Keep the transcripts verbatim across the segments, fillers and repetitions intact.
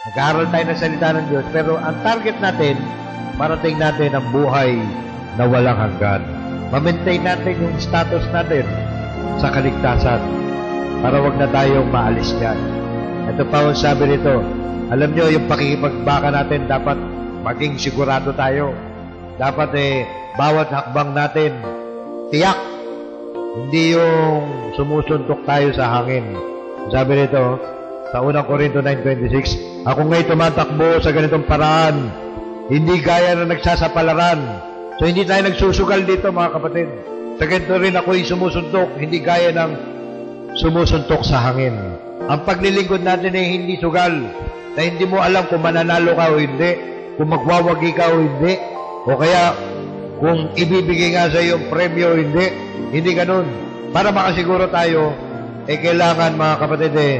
Nag-aaral tayo ng salita ng Diyos, pero ang target natin, marating natin ang buhay na walang hanggan. Ma-maintain natin yung status natin sa kaligtasan para wag na tayong maalis dyan. Ito pa ang sabi nito, alam nyo, yung pakikipagbaka natin, dapat maging sigurado tayo. Dapat eh, bawat hakbang natin, tiyak. Hindi yung sumusuntok tayo sa hangin. Sabi nito, sa unang Corinto nine twenty-six, ako nga'y tumatakbo sa ganitong paraan, hindi gaya na nagsasapalaran. So, hindi tayo nagsusugal dito, mga kapatid. Sa ganito rin ako'y sumusuntok, hindi gaya ng sumusuntok sa hangin. Ang paglilingkod natin ay hindi sugal, na hindi mo alam kung mananalo ka o hindi, kung magwawagi ka o hindi, o kaya kung ibibigay nga sa iyo yung premyo o hindi. Hindi ganun. Para makasiguro tayo, eh kailangan, mga kapatid, eh,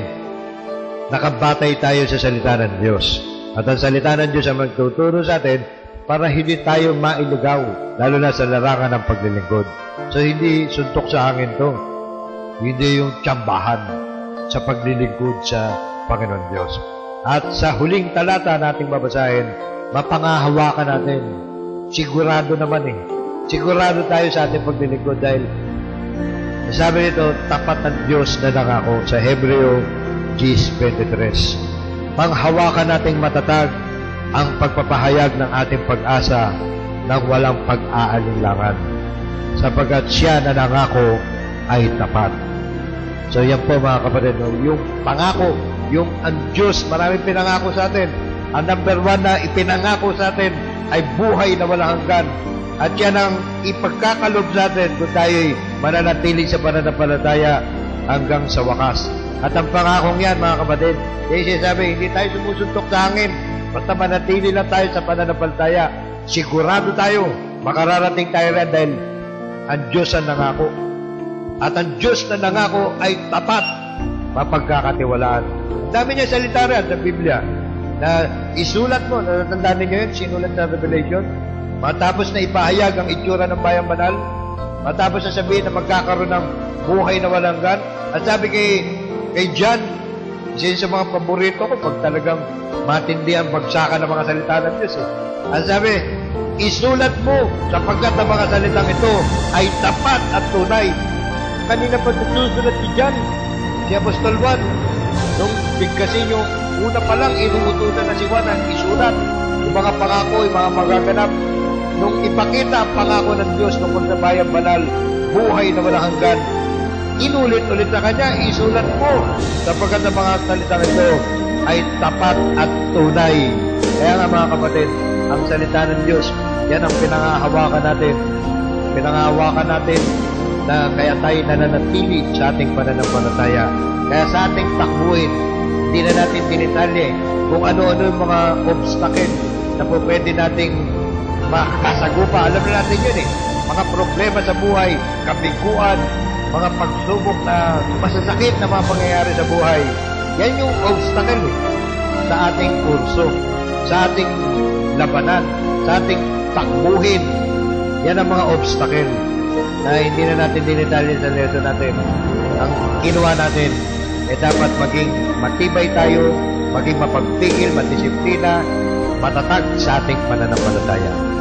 nakabatay tayo sa salita ng Diyos. At ang salita ng Diyos ang magtuturo sa atin para hindi tayo mailugaw, lalo na sa larangan ng paglilingkod. So, hindi suntok sa hangin to. Hindi yung tsambahan sa paglilingkod sa Panginoon Diyos. At sa huling talata nating babasahin, mapangahawakan natin. Sigurado naman eh. Sigurado tayo sa ating paglilingkod dahil sabi nito, tapat ang Diyos na nangako sa Hebreo ten twenty-three. Panghawakan nating matatag ang pagpapahayag ng ating pag-asa ng walang pag-aalinlangan, sapagkat siya na nangako ay tapat. So yan po, mga kapatid, yung pangako, yung ang Diyos, maraming pinangako sa atin. Ang number one na ipinangako sa atin ay buhay na walang hanggan. At yan ang ipagkakalob sa atin kung tayo'y mananatili sa pananampalataya hanggang sa wakas. At ang pangakong yan, mga kapatid, kaya sinasabi, hindi tayo sumusuntok sa hangin. Basta manatili lang tayo sa pananampalataya. Sigurado tayo, makararating tayo rin dahil ang Diyos ang nangako. At ang Diyos na nangako ay tapat, mapagkakatiwalaan. Ang dami niya salita rin sa Biblia na isulat mo, natatandaan ninyo yun, sinulat sa Revelation, matapos na ipahayag ang itsura ng bayang banal, matapos na sabihin na magkakaroon ng buhay na walang hanggan. At sabi kay Kay John, isa sa mga paborito ko pag talagang matindi ang bagsakan ng mga salita ng Diyos. Eh. Ang sabi, isulat mo sapagkat ang mga salitang ito ay tapat at tunay. Kanina pa susulat si John, si Apostol Juan, nung bigkasin yung una pa lang, inuutusan na si Juan ang isulat. Yung mga pangako, yung mga magaganap. Nung ipakita ang pangako ng Diyos tungkol sa bayang banal, buhay na walang hanggan, inulit-ulit na kanya, isulat mo sapagkat ang mga salitang ito ay tapat at tunay. Kaya nga, mga kapatid, ang salita ng Diyos, yan ang pinangahawakan natin. Pinangahawakan natin na kaya tayo nananatili sa ating pananampalataya. Kaya sa ating takbuhin, hindi na natin tinitalye kung ano-ano yung mga obstacle na po pwede nating makasagupa. Alam na natin yun eh. Mga problema sa buhay, kabiguan, mga pagsubok na masasakit na mga pangyayari sa buhay. Yan yung obstacle eh, sa ating kurso, sa ating labanan, sa ating takbuhin. Yan ang mga obstacle na hindi na natin dinitalya sa lesson natin. Ang kinuha natin, eh dapat maging matibay tayo, maging mapagpigil, madisiplina, matatag sa ating pananampalataya.